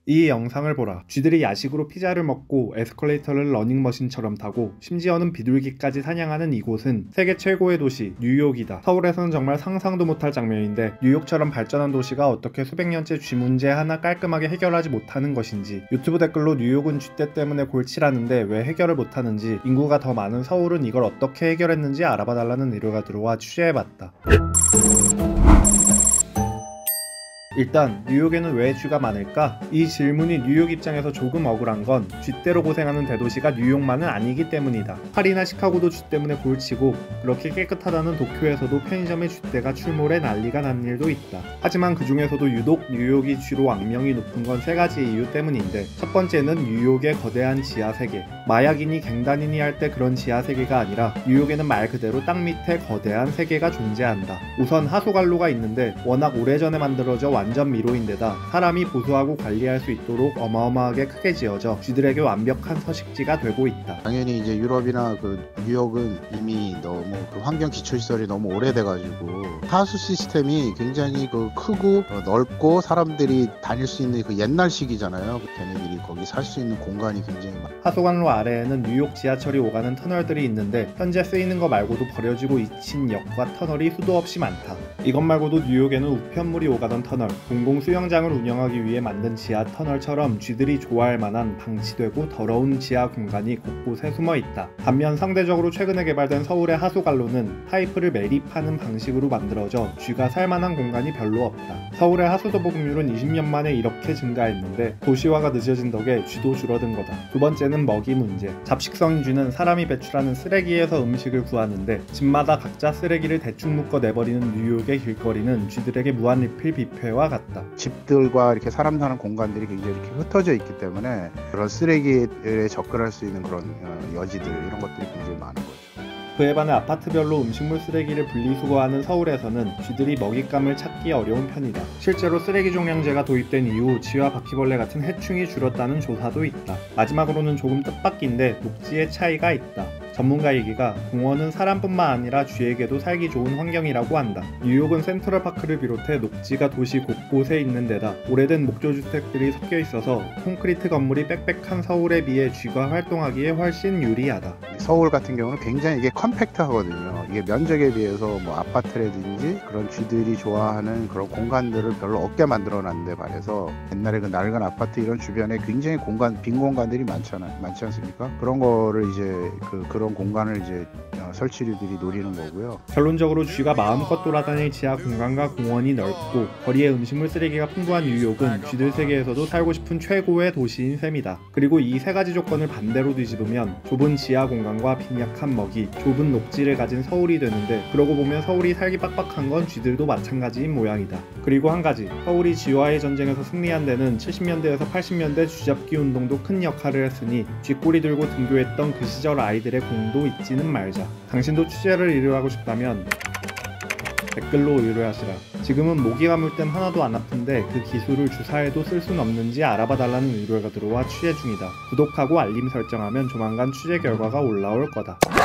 이 영상을 보라. 쥐들이 야식으로 피자를 먹고 에스컬레이터를 러닝머신처럼 타고 심지어는 비둘기까지 사냥하는 이곳은 세계 최고의 도시 뉴욕이다. 서울에서는 정말 상상도 못할 장면인데 뉴욕처럼 발전한 도시가 어떻게 수백 년째 쥐 문제 하나 깔끔하게 해결하지 못하는 것인지, 유튜브 댓글로 뉴욕은 쥐떼 때문에 골치라는데 왜 해결을 못하는지, 인구가 더 많은 서울은 이걸 어떻게 해결했는지 알아봐달라는 의뢰가 들어와 취재해봤다. 일단 뉴욕에는 왜 쥐가 많을까? 이 질문이 뉴욕 입장에서 조금 억울한 건 쥐떼로 고생하는 대도시가 뉴욕만은 아니기 때문이다. 파리나 시카고도 쥐 때문에 골치고 그렇게 깨끗하다는 도쿄에서도 편의점에 쥐떼가 출몰해 난리가 난 일도 있다. 하지만 그 중에서도 유독 뉴욕이 쥐로 악명이 높은 건 세 가지 이유 때문인데, 첫 번째는 뉴욕의 거대한 지하세계. 마약이니 갱단이니 할 때 그런 지하세계가 아니라 뉴욕에는 말 그대로 땅 밑에 거대한 세계가 존재한다. 우선 하수관로가 있는데 워낙 오래전에 만들어져 완전 미로인데다 사람이 보수하고 관리할 수 있도록 어마어마하게 크게 지어져 쥐들에게 완벽한 서식지가 되고 있다. 당연히 이제 유럽이나 뉴욕은 이미 너무 환경 기초시설이 너무 오래돼가지고 하수 시스템이 굉장히 크고 넓고 사람들이 다닐 수 있는 옛날식이잖아요. 걔네들이 거기 살 수 있는 공간이 굉장히 많아. 하수관로 아래에는 뉴욕 지하철이 오가는 터널들이 있는데 현재 쓰이는 거 말고도 버려지고 잊힌 역과 터널이 수도 없이 많다. 이것 말고도 뉴욕에는 우편물이 오가던 터널, 공공 수영장을 운영하기 위해 만든 지하 터널처럼 쥐들이 좋아할 만한 방치되고 더러운 지하 공간이 곳곳에 숨어 있다. 반면 상대적으로 최근에 개발된 서울의 하수관로는 파이프를 매립하는 방식으로 만들어져 쥐가 살만한 공간이 별로 없다. 서울의 하수도 보급률은 20년 만에 이렇게 증가했는데 도시화가 늦어진 덕에 쥐도 줄어든 거다. 두 번째는 먹이 문제. 잡식성인 쥐는 사람이 배출하는 쓰레기에서 음식을 구하는데 집마다 각자 쓰레기를 대충 묶어 내버리는 뉴욕의 길거리는 쥐들에게 무한리필 뷔페와 같다. 집들과 이렇게 사람 사는 공간들이 굉장히 이렇게 흩어져 있기 때문에 그런 쓰레기에 접근할 수 있는 그런 여지들, 이런 것들이 굉장히 많은 거죠. 그에 반해 아파트별로 음식물 쓰레기를 분리수거하는 서울에서는 쥐들이 먹잇감을 찾기 어려운 편이다. 실제로 쓰레기 종량제가 도입된 이후 쥐와 바퀴벌레 같은 해충이 줄었다는 조사도 있다. 마지막으로는 조금 뜻밖인데 녹지의 차이가 있다. 전문가 얘기가 공원은 사람뿐만 아니라 쥐에게도 살기 좋은 환경이라고 한다. 뉴욕은 센트럴파크를 비롯해 녹지가 도시 곳곳에 있는 데다 오래된 목조주택들이 섞여 있어서 콘크리트 건물이 빽빽한 서울에 비해 쥐가 활동하기에 훨씬 유리하다. 서울 같은 경우는 굉장히 이게 컴팩트하거든요. 이게 면적에 비해서 아파트라든지 그런 쥐들이 좋아하는 그런 공간들을 별로 없게 만들어놨는데 반해서 옛날에 낡은 아파트 이런 주변에 굉장히 빈 공간들이 많지 않습니까? 그런 거를 이제 그런 공간을 이제 설치류들이 노리는 거고요. 결론적으로 쥐가 마음껏 돌아다닐 지하 공간과 공원이 넓고 거리에 음식물 쓰레기가 풍부한 뉴욕은 쥐들 세계에서도 살고 싶은 최고의 도시인 셈이다. 그리고 이 세 가지 조건을 반대로 뒤집으면 좁은 지하 공간과 빈약한 먹이, 좁은 녹지를 가진 서울이 되는데, 그러고 보면 서울이 살기 빡빡한 건 쥐들도 마찬가지인 모양이다. 그리고 한 가지, 서울이 쥐와의 전쟁에서 승리한 데는 70년대에서 80년대 쥐잡기 운동도 큰 역할을 했으니 쥐꼬리 들고 등교했던 그 시절 아이들의 공도 잊지는 말자. 당신도 취재를 의뢰하고 싶다면 댓글로 의뢰하시라. 지금은 모기가 물 땐 하나도 안 아픈데 그 기술을 주사에도 쓸 순 없는지 알아봐달라는 의뢰가 들어와 취재 중이다. 구독하고 알림 설정하면 조만간 취재 결과가 올라올 거다.